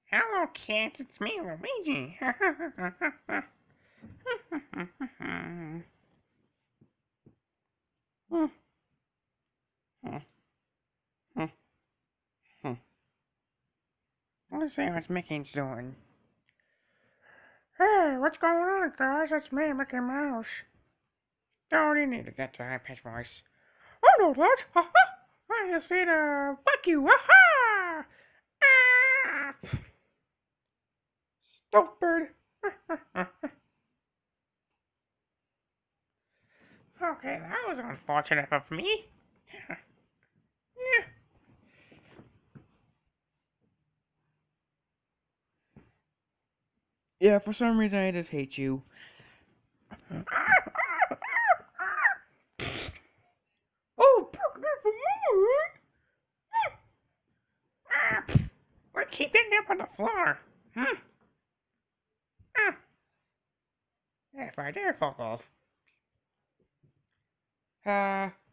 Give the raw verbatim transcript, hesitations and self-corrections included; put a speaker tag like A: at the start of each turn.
A: Hello, kids. It's me, Luigi. Let's see what Mickey's doing. Hey, what's going on, guys? It's me, Mickey Mouse. Don't you need to get to high-pitched voice? I know that. Ha ha! I just need to fuck you. Ha ha! Ah! Stupid. Okay, that was unfortunate of me.
B: Yeah, for some reason I just hate you.
A: Oh, we're keeping them on the floor. Hmm. Ah. If I dare fall off.
B: Ha.